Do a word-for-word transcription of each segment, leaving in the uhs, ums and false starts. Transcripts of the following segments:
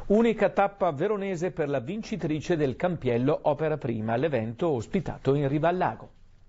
Unica tappa veronese per la vincitrice del Campiello Opera Prima, l'evento ospitato in riva al lago.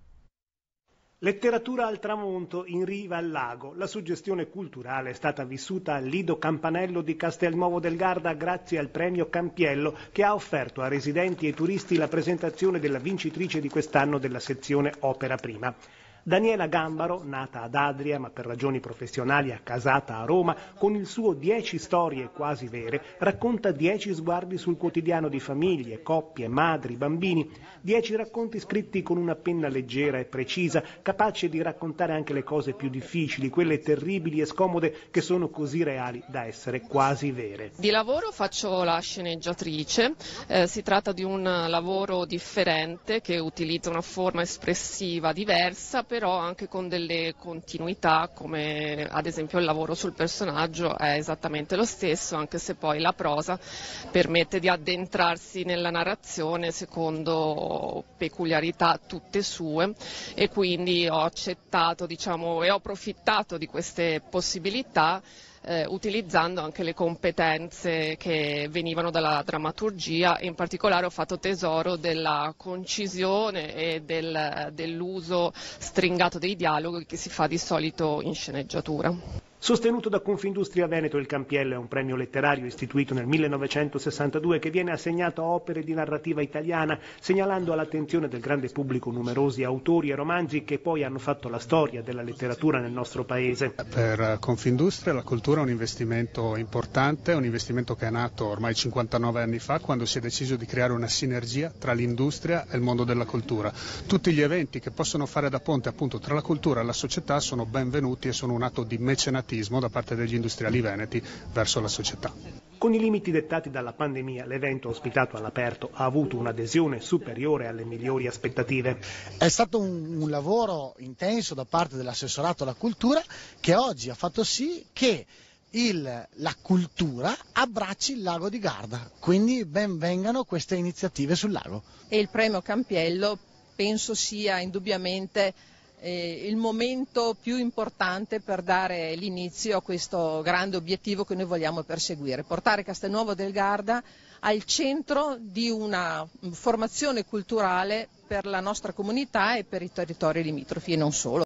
Letteratura al tramonto in riva al lago. La suggestione culturale è stata vissuta al Lido Campanello di Castelnuovo del Garda grazie al premio Campiello, che ha offerto a residenti e turisti la presentazione della vincitrice di quest'anno della sezione Opera Prima. Daniela Gambaro, nata ad Adria ma per ragioni professionali accasata a Roma, con il suo Dieci storie quasi vere, racconta dieci sguardi sul quotidiano di famiglie, coppie, madri, bambini. Dieci racconti scritti con una penna leggera e precisa, capace di raccontare anche le cose più difficili, quelle terribili e scomode che sono così reali da essere quasi vere. Di lavoro faccio la sceneggiatrice, eh, si tratta di un lavoro differente che utilizza una forma espressiva diversa, però anche con delle continuità, come ad esempio il lavoro sul personaggio è esattamente lo stesso, anche se poi la prosa permette di addentrarsi nella narrazione secondo peculiarità tutte sue, e quindi ho accettato, diciamo, e ho approfittato di queste possibilità, Eh, utilizzando anche le competenze che venivano dalla drammaturgia, e in particolare ho fatto tesoro della concisione e del, dell'uso stringato dei dialoghi che si fa di solito in sceneggiatura. Sostenuto da Confindustria Veneto, il Campiello è un premio letterario istituito nel millenovecentosessantadue che viene assegnato a opere di narrativa italiana, segnalando all'attenzione del grande pubblico numerosi autori e romanzi che poi hanno fatto la storia della letteratura nel nostro paese. Per Confindustria la cultura è un investimento importante, un investimento che è nato ormai cinquantanove anni fa, quando si è deciso di creare una sinergia tra l'industria e il mondo della cultura. Tutti gli eventi che possono fare da ponte appunto tra la cultura e la società sono benvenuti e sono un atto di mecenatismo da parte degli industriali veneti verso la società. Con i limiti dettati dalla pandemia, l'evento ospitato all'aperto ha avuto un'adesione superiore alle migliori aspettative. È stato un, un lavoro intenso da parte dell'assessorato alla cultura, che oggi ha fatto sì che il, la cultura abbracci il lago di Garda, quindi ben vengano queste iniziative sul lago. E il premio Campiello penso sia indubbiamente Eh, il momento più importante per dare l'inizio a questo grande obiettivo che noi vogliamo perseguire, portare Castelnuovo del Garda al centro di una formazione culturale per la nostra comunità e per i territori limitrofi e non solo.